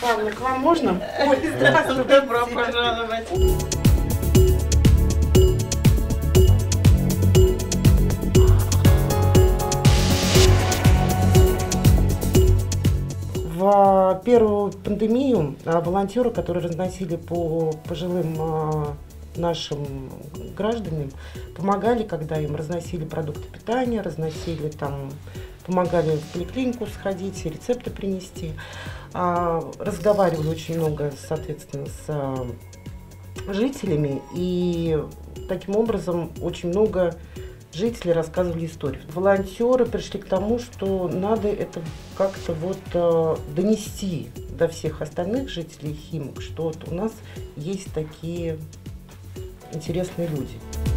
Павловна, к вам можно? Ой, здравствуйте, добро пожаловать. В первую пандемию волонтеры, которые разносили по пожилым нашим гражданам, помогали, когда им разносили продукты питания, разносили там, помогали в поликлинику сходить, рецепты принести, разговаривали очень много, соответственно, с жителями, и таким образом очень много жители рассказывали истории. Волонтеры пришли к тому, что надо это как-то вот донести до всех остальных жителей Химок, что вот у нас есть такие интересные люди.